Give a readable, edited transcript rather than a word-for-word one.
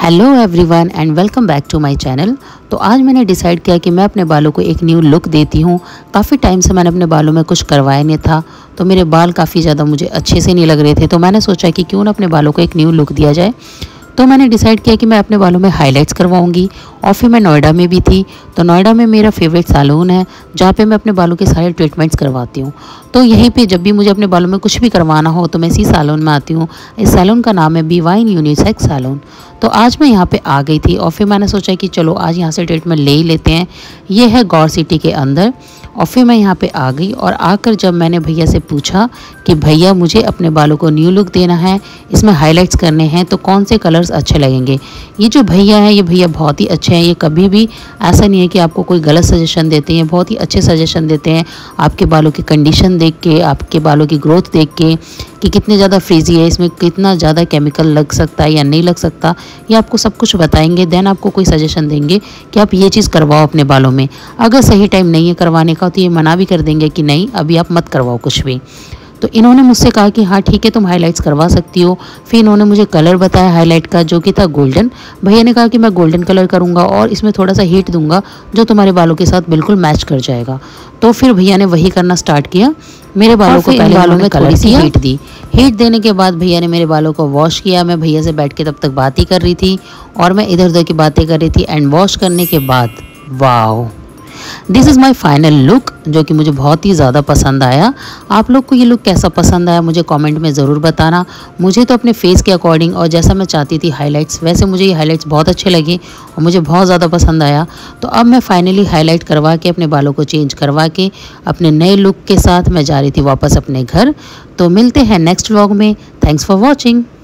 Hello everyone and welcome back to my channel. तो आज मैंने डिसाइड किया कि मैं अपने बालों को एक न्यू लुक देती हूँ। काफ़ी टाइम से मैंने अपने बालों में कुछ करवाया नहीं था, तो मेरे बाल काफ़ी ज़्यादा मुझे अच्छे से नहीं लग रहे थे। तो मैंने सोचा कि क्यों ना अपने बालों को एक न्यू लुक दिया जाए। तो मैंने डिसाइड किया कि मैं अपने बालों में हाइलाइट्स करवाऊंगी। और फिर मैं नोएडा में भी थी, तो नोएडा में मेरा फेवरेट सैलून है जहाँ पे मैं अपने बालों के सारे ट्रीटमेंट्स करवाती हूँ। तो यहीं पे जब भी मुझे अपने बालों में कुछ भी करवाना हो तो मैं इसी सैलून में आती हूँ। इस सैलून का नाम है डिवाइन यूनिसेक्स सैलून। तो आज मैं यहाँ पे आ गई थी और फिर मैंने सोचा कि चलो आज यहाँ से ट्रीटमेंट ले ही लेते हैं। ये है गौर सिटी के अंदर। और फिर मैं यहाँ पे आ गई और आकर जब मैंने भैया से पूछा कि भैया मुझे अपने बालों को न्यू लुक देना है, इसमें हाइलाइट्स करने हैं, तो कौन से कलर्स अच्छे लगेंगे। ये जो भैया हैं ये भैया बहुत ही अच्छे हैं। ये कभी भी ऐसा नहीं है कि आपको कोई गलत सजेशन देते हैं, बहुत ही अच्छे सजेशन देते हैं। आपके बालों की कंडीशन देख के, आपके बालों की ग्रोथ देख के कि कितने ज़्यादा फ्रीजी है, इसमें कितना ज़्यादा केमिकल लग सकता है या नहीं लग सकता, ये आपको सब कुछ बताएंगे। देन आपको कोई सजेशन देंगे कि आप ये चीज़ करवाओ अपने बालों में। अगर सही टाइम नहीं है करवाने का तो ये मना भी कर देंगे कि नहीं अभी आप मत करवाओ कुछ भी। तो इन्होंने मुझसे कहा कि हाँ ठीक है तुम हाइलाइट्स करवा सकती हो। फिर इन्होंने मुझे कलर बताया हाइलाइट का, जो कि था गोल्डन। भैया ने कहा कि मैं गोल्डन कलर करूँगा और इसमें थोड़ा सा हीट दूंगा जो तुम्हारे बालों के साथ बिल्कुल मैच कर जाएगा। तो फिर भैया ने वही करना स्टार्ट किया। मेरे बालों को पहले बालों में थोड़ी सी हीट दी। हीट देने के बाद भैया ने मेरे बालों को वॉश किया। मैं भैया से बैठ के तब तक बात ही कर रही थी और मैं इधर उधर की बातें कर रही थी। एंड वॉश करने के बाद wow, this is my final look, जो कि मुझे बहुत ही ज़्यादा पसंद आया। आप लोग को ये लुक कैसा पसंद आया मुझे कमेंट में ज़रूर बताना। मुझे तो अपने फेस के अकॉर्डिंग और जैसा मैं चाहती थी हाइलाइट्स, वैसे मुझे ये हाइलाइट्स बहुत अच्छे लगे और मुझे बहुत ज़्यादा पसंद आया। तो अब मैं फाइनली हाइलाइट करवा के अपने बालों को चेंज करवा के अपने नए लुक के साथ मैं जा रही थी वापस अपने घर। तो मिलते हैं नेक्स्ट व्लॉग में। Thanks for watching.